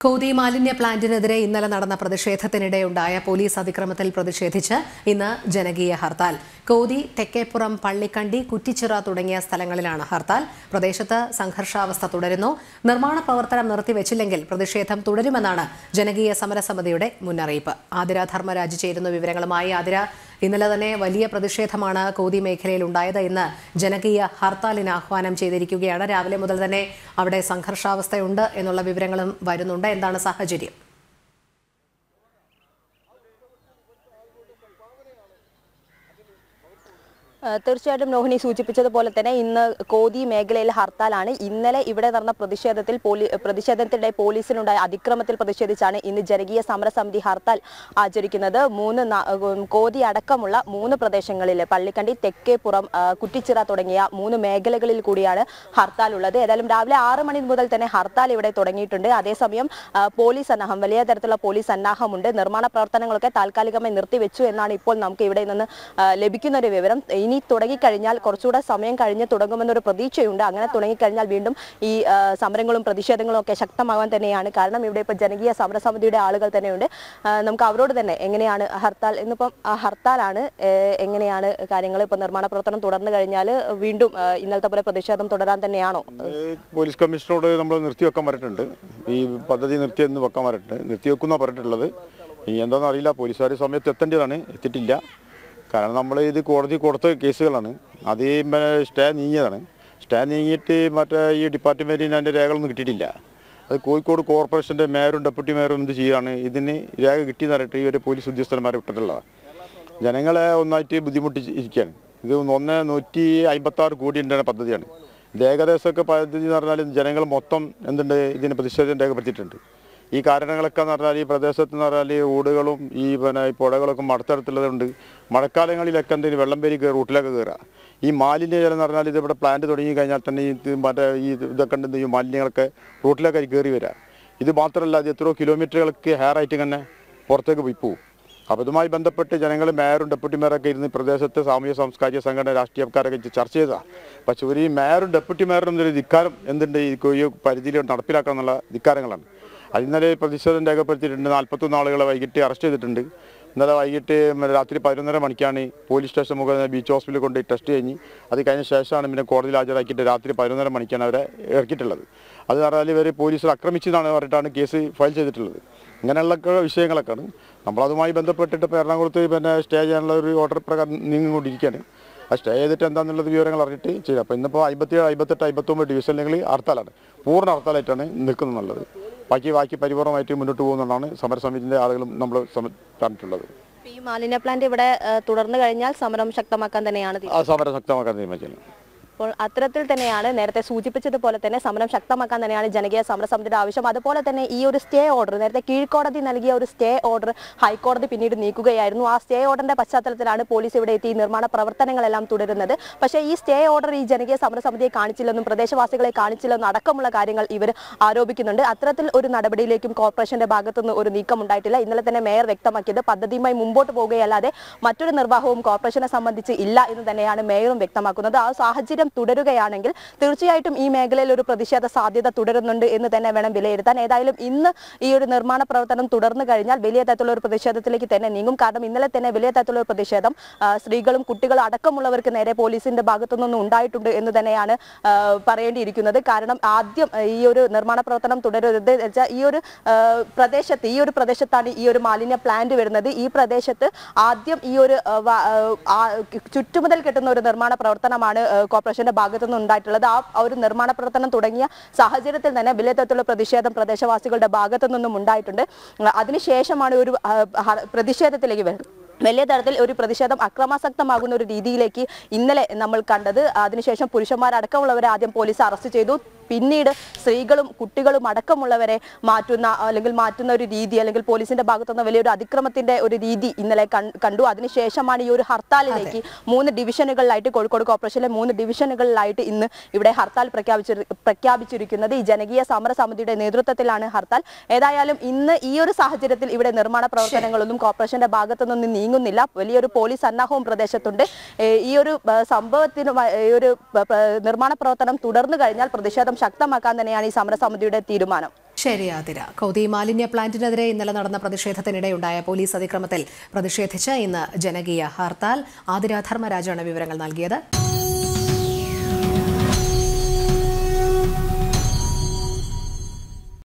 കോതി മാലിന്യ പ്ലാന്റിനെതിരെ ഇന്നലെ നടന്ന പ്രതിഷേധത്തിനിടെയുണ്ടായ പോലീസ് അതിക്രമത്തിൽ പ്രതിഷേധിച്ച് ഇന്ന് ജനകീയ ഹർത്താൽ. കോതി, തെക്കേപ്പുറം, പള്ളിക്കണ്ടി, കുറ്റിച്ചിറ തുടങ്ങിയ സ്ഥലങ്ങളിലാണ് ഹർത്താൽ. പ്രദേശത്ത് സംഘർഷാവസ്ഥ തുടരുന്നു. നിർമ്മാണ പ്രവർത്തനം നിർത്തിവെച്ചില്ലെങ്കിൽ പ്രതിഷേധം തുടരുമെന്നാണ് ജനകീയ സമരസമിതിയുടെ മുന്നറിയിപ്പ്. ആതിര ധർമ്മരാജ് ചേരുന്ന വിവരങ്ങളുമായി. ആതിര, ഇന്നലെ തന്നെ വലിയ പ്രതിഷേധമാണ് കോതി മേഖലയിൽ ഉണ്ടായത്. ഇന്ന് ജനകീയ ഹർത്താലിന് ആഹ്വാനം ചെയ്തിരിക്കുകയാണ്. രാവിലെ മുതൽ തന്നെ അവിടെ സംഘർഷാവസ്ഥയുണ്ട് എന്നുള്ള വിവരങ്ങളും വരുന്നുണ്ട്. എന്താണ് സാഹചര്യം? തീർച്ചയായിട്ടും നോഹിനി സൂചിപ്പിച്ചതുപോലെ തന്നെ ഇന്ന് കോതി മേഖലയിൽ ഹർത്താലാണ്. ഇന്നലെ ഇവിടെ നടന്ന പ്രതിഷേധത്തിനിടെ പോലീസിനുണ്ടായ അതിക്രമത്തിൽ പ്രതിഷേധിച്ചാണ് ഇന്ന് ജനകീയ സമരസമിതി ഹർത്താൽ ആചരിക്കുന്നത്. കോതി അടക്കമുള്ള 3 പ്രദേശങ്ങളിൽ, പള്ളിക്കണ്ടി, തെക്കേപ്പുറം, കുറ്റിച്ചിറ തുടങ്ങിയ 3 മേഖലകളിൽ കൂടിയാണ് ഹർത്താൽ ഉള്ളത്. ഏതായാലും രാവിലെ 6 മണി മുതൽ തന്നെ ഹർത്താൽ ഇവിടെ തുടങ്ങിയിട്ടുണ്ട്. അതേസമയം പോലീസ് സന്നാഹം, വലിയ തരത്തിലുള്ള പോലീസ് സന്നാഹമുണ്ട്. നിർമ്മാണ പ്രവർത്തനങ്ങളൊക്കെ താൽക്കാലികമായി നിർത്തിവെച്ചു എന്നാണ് ഇപ്പോൾ നമുക്ക് ഇവിടെ നിന്ന് ലഭിക്കുന്ന ഒരു വിവരം. ഇനി തുടങ്ങിക്കഴിഞ്ഞാൽ കുറച്ചുകൂടെ സമയം കഴിഞ്ഞ് തുടങ്ങുമെന്നൊരു പ്രതീക്ഷയുണ്ട്. അങ്ങനെ തുടങ്ങിക്കഴിഞ്ഞാൽ വീണ്ടും ഈ സമരങ്ങളും പ്രതിഷേധങ്ങളും ഒക്കെ ശക്തമാകാൻ തന്നെയാണ്. കാരണം ഇവിടെ ഇപ്പോൾ ജനകീയ സമരസമിതിയുടെ ആളുകൾ തന്നെയുണ്ട്. നമുക്ക് അവരോട് തന്നെ എങ്ങനെയാണ് ഹർത്താൽ, ഇന്നിപ്പം ഹർത്താലാണ്, എങ്ങനെയാണ് കാര്യങ്ങൾ? ഇപ്പോൾ നിർമ്മാണ പ്രവർത്തനം തുടർന്നു കഴിഞ്ഞാൽ വീണ്ടും ഇന്നലത്തെ പോലെ പ്രതിഷേധം തുടരാൻ തന്നെയാണോ? പോലീസ് കമ്മീഷണറോട് നമ്മൾ നിർത്തിവെക്കാൻ പറഞ്ഞിട്ടുണ്ട്. ഈ പദ്ധതി നിർത്തിയെന്ന് വെക്കാൻ പറഞ്ഞിട്ടുണ്ട്. നിർത്തിവെക്കുന്ന പറഞ്ഞിട്ടുള്ളത്. ഇനി എന്താണെന്ന് അറിയില്ല. പോലീസുകാർ സമയത്ത് എത്തേണ്ടതാണ്, എത്തിയിട്ടില്ല. കാരണം നമ്മൾ ഇത് കോടതി കൊടുത്ത കേസുകളാണ്. അത് സ്റ്റേ നീങ്ങിയതാണ്. സ്റ്റേ നീങ്ങിയിട്ട് മറ്റേ ഈ ഡിപ്പാർട്ട്മെൻറ്റിന് അതിൻ്റെ രേഖകളൊന്നും കിട്ടിയിട്ടില്ല. അത് കോഴിക്കോട് കോർപ്പറേഷൻ്റെ മേയറും ഡെപ്യൂട്ടി മേയറും എന്ത് ചെയ്യുകയാണ്, ഇതിന് രേഖ കിട്ടിയെന്ന് പറഞ്ഞിട്ട് ഇവർ പോലീസ് ഉദ്യോഗസ്ഥന്മാരെ വിട്ടിട്ടുള്ളതാണ്. ജനങ്ങളെ ഒന്നായിട്ട് ബുദ്ധിമുട്ടിച്ചിരിക്കുകയാണ്. ഇത് 156 കോടി ഉണ്ടായ പദ്ധതിയാണ്. ഇത് ഏകദേശമൊക്കെ പദ്ധതി എന്ന് പറഞ്ഞാൽ ജനങ്ങൾ മൊത്തം എന്തുണ്ട് ഇതിന് പ്രതിഷേധം രേഖപ്പെടുത്തിയിട്ടുണ്ട്. ഈ കാരണങ്ങളൊക്കെ എന്ന് പറഞ്ഞാൽ ഈ പ്രദേശത്ത് എന്ന് പറഞ്ഞാൽ ഓടുകളും ഈ പുഴകളൊക്കെ മടത്തരത്തുള്ളതുണ്ട്. മഴക്കാലങ്ങളിലൊക്കെ എന്തെങ്കിലും വെള്ളം പേരി റൂട്ടിലൊക്കെ കയറുക. ഈ മാലിന്യ ജലം എന്ന് പറഞ്ഞാൽ ഇതിവിടെ പ്ലാന്റ് തുടങ്ങി കഴിഞ്ഞാൽ തന്നെ മറ്റേ ഇതൊക്കെ ഉണ്ട്, ഈ മാലിന്യങ്ങളൊക്കെ റൂട്ടിലൊക്കെ കയറി വരിക. ഇത് മാത്രമല്ല, അത് എത്രയോ കിലോമീറ്ററുകൾക്ക് ഹെയറായിട്ട് തന്നെ പുറത്തേക്ക് പോയി പോകും. അപ്പോൾ ഇതുമായി ബന്ധപ്പെട്ട് ജനങ്ങൾ മേയറും ഡെപ്യൂട്ടി മേയറൊക്കെ ഇരുന്ന് പ്രദേശത്തെ സാമൂഹ്യ സാംസ്കാരിക സംഘടന രാഷ്ട്രീയക്കാരൊക്കെ ചർച്ച ചെയ്തതാണ്. പക്ഷേ ഒരു മേയറും ഡെപ്യൂട്ടി മേയറും ഒരു ധിക്കാരം എന്തുണ്ട്, ഈ പരിധിയിൽ നടപ്പിലാക്കണം എന്നുള്ള ധിക്കാരങ്ങളാണ്. അത് ഇന്നലെ പ്രതിഷേധം രേഖപ്പെടുത്തിയിട്ടുണ്ട്. 41 ആളുകളെ വൈകിട്ട് അറസ്റ്റ് ചെയ്തിട്ടുണ്ട്. ഇന്നലെ വൈകിട്ട് രാത്രി 11:30 മണിക്കാണ് പോലീസ് സ്റ്റേഷൻ മുഖേന ബീച്ച് ഹോസ്പിറ്റലിൽ കൊണ്ട് ടെസ്റ്റ് കഴിഞ്ഞ് അത് കഴിഞ്ഞ ശേഷമാണ് പിന്നെ കോടതിയിൽ ഹാജരാക്കിയിട്ട് രാത്രി 11:30 മണിക്കാണ് അവരെ ഇറക്കിയിട്ടുള്ളത്. അത് പറഞ്ഞാൽ ഇവർ പോലീസിൽ ആക്രമിച്ചതാണ് പറഞ്ഞിട്ടാണ് കേസ് ഫയൽ ചെയ്തിട്ടുള്ളത്. ഇങ്ങനെയുള്ള വിഷയങ്ങളൊക്കെയാണ്. നമ്മളതുമായി ബന്ധപ്പെട്ടിട്ട് ഇപ്പോൾ എറണാകുളത്ത് പിന്നെ സ്റ്റേ ചെയ്യാനുള്ള ഒരു ഓർഡർ പ്രകാരം നീങ്ങിക്കൊണ്ടിരിക്കുകയാണ്. അത് സ്റ്റേ ചെയ്തിട്ട് എന്താണെന്നുള്ളത് വിവരങ്ങൾ അറിഞ്ഞിട്ട് ചെയ്യാം. അപ്പോൾ ഇന്നിപ്പോൾ 57, 58, 59 ഡിവിഷനുകളിൽ ഹർത്താലാണ്. പൂർണ്ണ ഹർത്താലായിട്ടാണ് നിൽക്കുന്നുള്ളത്. ബാക്കി പരിപൂർണമായിട്ട് മുന്നോട്ട് പോകുന്നതാണ് സമരസമിതിൻ്റെ ആളുകളും നമ്മൾ പറഞ്ഞിട്ടുള്ളത്. ഈ മാലിന്യ പ്ലാന്റ് ഇവിടെ തുടർന്നു കഴിഞ്ഞാൽ സമരം ശക്തമാക്കാൻ തന്നെയാണ് സമരം ശക്തമാക്കാൻ തീരുമാനിക്കുന്നത്. അപ്പോൾ അത്തരത്തിൽ തന്നെയാണ് നേരത്തെ സൂചിപ്പിച്ചതുപോലെ തന്നെ സമരം ശക്തമാക്കാൻ തന്നെയാണ് ജനകീയ സമരസമിതിയുടെ ആവശ്യം. അതുപോലെ തന്നെ ഈ ഒരു സ്റ്റേ ഓർഡർ, നേരത്തെ കീഴ്ക്കോടതി നൽകിയ ഒരു സ്റ്റേ ഓർഡർ ഹൈക്കോടതി പിന്നീട് നീക്കുകയായിരുന്നു. ആ സ്റ്റേ ഓർഡറിന്റെ പശ്ചാത്തലത്തിലാണ് പോലീസ് ഇവിടെ എത്തി നിർമ്മാണ പ്രവർത്തനങ്ങളെല്ലാം തുടരുന്നത്. പക്ഷേ ഈ സ്റ്റേ ഓർഡർ ഈ ജനകീയ സമരസമിതിയെ കാണിച്ചില്ലെന്നും പ്രദേശവാസികളെ കാണിച്ചില്ലെന്നും അടക്കമുള്ള കാര്യങ്ങൾ ഇവർ ആരോപിക്കുന്നുണ്ട്. അത്തരത്തിൽ ഒരു നടപടിയിലേക്കും കോർപ്പറേഷന്റെ ഭാഗത്തുനിന്ന് ഒരു നീക്കം ഉണ്ടായിട്ടില്ല. ഇന്നലെ തന്നെ മേയർ വ്യക്തമാക്കിയത് പദ്ധതിയുമായി മുമ്പോട്ട് പോകുകയല്ലാതെ മറ്റൊരു നിർവാഹവും കോർപ്പറേഷനെ സംബന്ധിച്ച് ഇല്ല എന്ന് തന്നെയാണ് മേയറും വ്യക്തമാക്കുന്നത്. ആ സാഹചര്യം തുടരുകയാണെങ്കിൽ തീർച്ചയായിട്ടും ഈ മേഖലയിൽ ഒരു പ്രതിഷേധ സാധ്യത തുടരുന്നുണ്ട് എന്ന് തന്നെ വേണം വിലയിരുത്താൻ. ഏതായാലും ഇന്ന് ഈ ഒരു നിർമ്മാണ പ്രവർത്തനം തുടർന്നു കഴിഞ്ഞാൽ വലിയ തരത്തിലുള്ള ഒരു പ്രതിഷേധത്തിലേക്ക് തന്നെ നീങ്ങും. കാരണം ഇന്നലെ തന്നെ വലിയ തരത്തിലുള്ള ഒരു പ്രതിഷേധം സ്ത്രീകളും കുട്ടികളും അടക്കമുള്ളവർക്ക് നേരെ പോലീസിന്റെ ഭാഗത്തുനിന്നും ഉണ്ടായിട്ടുണ്ട് എന്ന് തന്നെയാണ് പറയേണ്ടിയിരിക്കുന്നത്. കാരണം ആദ്യം ഈ ഒരു നിർമ്മാണ പ്രവർത്തനം തുടരരുത് വെച്ചാൽ ഈ ഒരു പ്രദേശത്താണ് ഈ ഒരു മാലിന്യ പ്ലാന്റ് വരുന്നത്. ഈ പ്രദേശത്ത് ആദ്യം ഈ ഒരു ചുറ്റുമുതൽ കെട്ടുന്ന ഒരു നിർമ്മാണ പ്രവർത്തനമാണ് കോർപ്പറേഷന്റെ ഭാഗത്തുനിന്ന് ഉണ്ടായിട്ടുള്ളത്. ആ ഒരു നിർമ്മാണ പ്രവർത്തനം തുടങ്ങിയ സാഹചര്യത്തിൽ തന്നെ വലിയ തരത്തിലുള്ള പ്രതിഷേധം പ്രദേശവാസികളുടെ ഭാഗത്തു നിന്നും ഉണ്ടായിട്ടുണ്ട്. അതിനുശേഷമാണ് ഒരു പ്രതിഷേധത്തിലേക്ക് വരുന്നത്. വലിയ തരത്തിൽ ഒരു പ്രതിഷേധം അക്രമാസക്തമാകുന്ന ഒരു രീതിയിലേക്ക് ഇന്നലെ നമ്മൾ കണ്ടത്. അതിനുശേഷം പുരുഷന്മാരടക്കമുള്ളവരെ ആദ്യം പോലീസ് അറസ്റ്റ് ചെയ്തു. പിന്നീട് സ്ത്രീകളും കുട്ടികളും അടക്കമുള്ളവരെ മാറ്റുന്ന ഒരു രീതി, അല്ലെങ്കിൽ പോലീസിന്റെ ഭാഗത്തുനിന്ന് വലിയൊരു അതിക്രമത്തിന്റെ ഒരു രീതി ഇന്നലെ കണ്ടു. അതിനുശേഷമാണ് ഈ ഒരു ഹർത്താലിലേക്ക് 3 ഡിവിഷനുകളിലായിട്ട്, കോഴിക്കോട് കോർപ്പറേഷനിലെ 3 ഡിവിഷനുകളിലായിട്ട് ഇന്ന് ഇവിടെ ഹർത്താൽ പ്രഖ്യാപിച്ചിരിക്കുന്നത്. ഈ ജനകീയ സമരസമിതിയുടെ നേതൃത്വത്തിലാണ് ഹർത്താൽ. ഏതായാലും ഇന്ന് ഈ ഒരു സാഹചര്യത്തിൽ ഇവിടെ നിർമ്മാണ പ്രവർത്തനങ്ങളൊന്നും കോർപ്പറേഷന്റെ ഭാഗത്തുനിന്ന് നീങ്ങുന്നില്ല. വലിയൊരു പോലീസ് സന്നാഹവും പ്രദേശത്തുണ്ട്. ഈ ഒരു സംഭവത്തിന് ഈ ഒരു നിർമ്മാണ പ്രവർത്തനം തുടർന്നു കഴിഞ്ഞാൽ പ്രതിഷേധം ശക്തമാക്കാൻ തന്നെയാണ് ഈ സമരസമിതിയുടെ തീരുമാനം. ശരി ആതിര. കൗതി മാലിന്യ പ്ലാന്റിനെതിരെ ഇന്നലെ നടന്ന പ്രതിഷേധത്തിനിടെയുണ്ടായ പോലീസ് അതിക്രമത്തിൽ പ്രതിഷേധിച്ച് ഇന്ന് ജനകീയ ഹർത്താൽ. ആതിര ധർമ്മരാജാണ് വിവരങ്ങൾ നൽകിയത്.